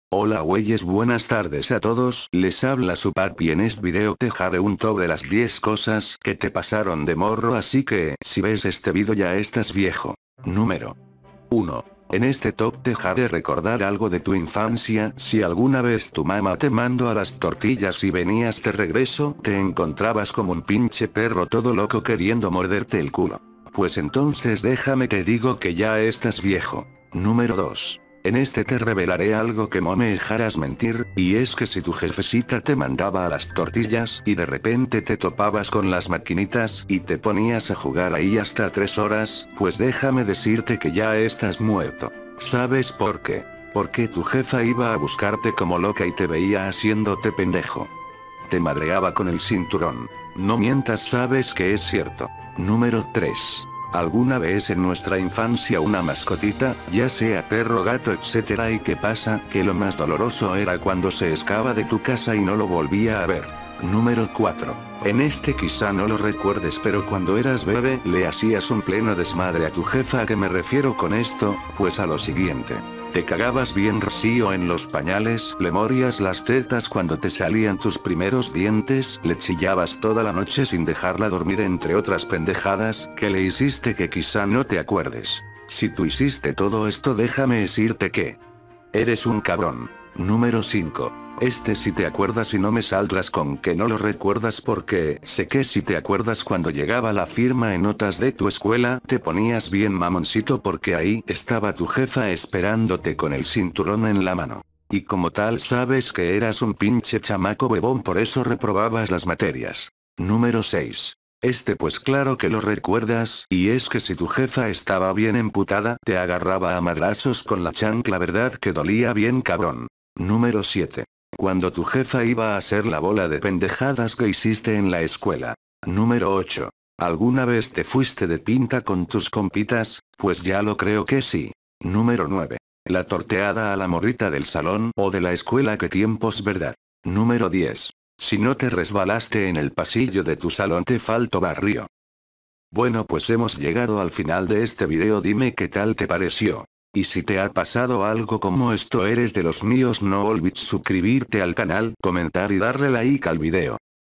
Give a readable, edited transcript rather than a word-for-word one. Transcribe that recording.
Hola güeyes, buenas tardes a todos, les habla su papi. En este video te haré un top de las 10 cosas que te pasaron de morro, así que si ves este video ya estás viejo. Número 1. En este top te haré recordar algo de tu infancia. Si alguna vez tu mamá te mandó a las tortillas y venías de regreso, te encontrabas como un pinche perro todo loco queriendo morderte el culo. Pues entonces déjame te digo que ya estás viejo. Número 2. En este te revelaré algo que no me dejarás mentir, y es que si tu jefecita te mandaba a las tortillas y de repente te topabas con las maquinitas y te ponías a jugar ahí hasta 3 horas, pues déjame decirte que ya estás muerto. ¿Sabes por qué? Porque tu jefa iba a buscarte como loca y te veía haciéndote pendejo. Te madreaba con el cinturón. No mientas, sabes que es cierto. Número 3. ¿Alguna vez en nuestra infancia una mascotita, ya sea perro, gato, etcétera, y qué pasa? Que lo más doloroso era cuando se escapa de tu casa y no lo volvía a ver. Número 4. En este quizá no lo recuerdes, pero cuando eras bebé le hacías un pleno desmadre a tu jefa. ¿A qué me refiero con esto? Pues a lo siguiente. Te cagabas bien rocío en los pañales, le morías las tetas cuando te salían tus primeros dientes, le chillabas toda la noche sin dejarla dormir, entre otras pendejadas que le hiciste que quizá no te acuerdes. Si tú hiciste todo esto, déjame decirte que eres un cabrón. Número 5. Este si te acuerdas y no me saldrás con que no lo recuerdas, porque sé que si te acuerdas cuando llegaba la firma en notas de tu escuela te ponías bien mamoncito porque ahí estaba tu jefa esperándote con el cinturón en la mano. Y como tal sabes que eras un pinche chamaco bebón, por eso reprobabas las materias. Número 6. Este pues claro que lo recuerdas, y es que si tu jefa estaba bien emputada te agarraba a madrazos con la chancla, verdad que dolía bien cabrón. Número 7. Cuando tu jefa iba a hacer la bola de pendejadas que hiciste en la escuela. Número 8. ¿Alguna vez te fuiste de pinta con tus compitas? Pues ya lo creo que sí. Número 9. La torteada a la morrita del salón o de la escuela, qué tiempos, ¿verdad? Número 10. Si no te resbalaste en el pasillo de tu salón te faltó barrio. Bueno, pues hemos llegado al final de este video, dime qué tal te pareció. Y si te ha pasado algo como esto, eres de los míos, no olvides suscribirte al canal, comentar y darle like al video.